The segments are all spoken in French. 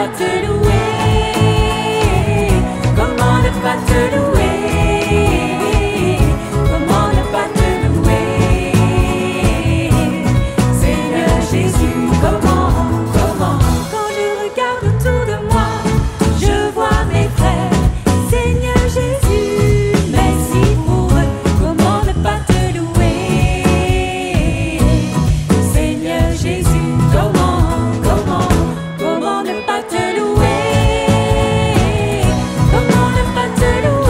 pas te louer? Comment ne pas te louer? Comment ne pas te louer? Seigneur Jésus, comment? Quand je regarde autour de moi, je vois mes frères. Seigneur Jésus, merci pour eux. Comment ne pas te louer? Seigneur Jésus, comment ne pas te louer? Comment ne pas te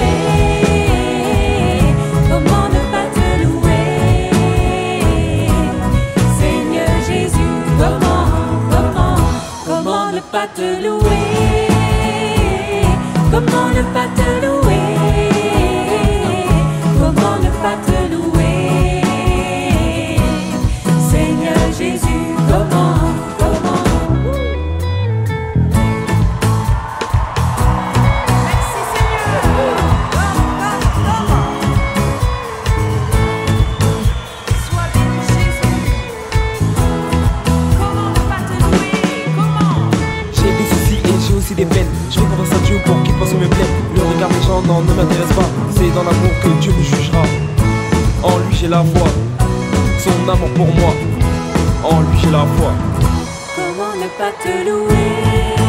louer? Comment ne pas te louer? Seigneur Jésus, comment ne pas te louer? Comment ne pas te louer? Comment ne pas te louer? Seigneur Jésus, comment? Merci Seigneur. Sois béni Jésus. Comment ne pas te louer? Comment? J'ai des soucis et j'ai aussi des peines. Je fais confiance à Dieu pour qu'il passe mes plaines. Le regard des gens non, ne m'intéresse pas. C'est dans l'amour que Dieu me jugera. En lui j'ai la foi, son amour pour moi. En lui j'ai la foi. Comment ne pas te louer?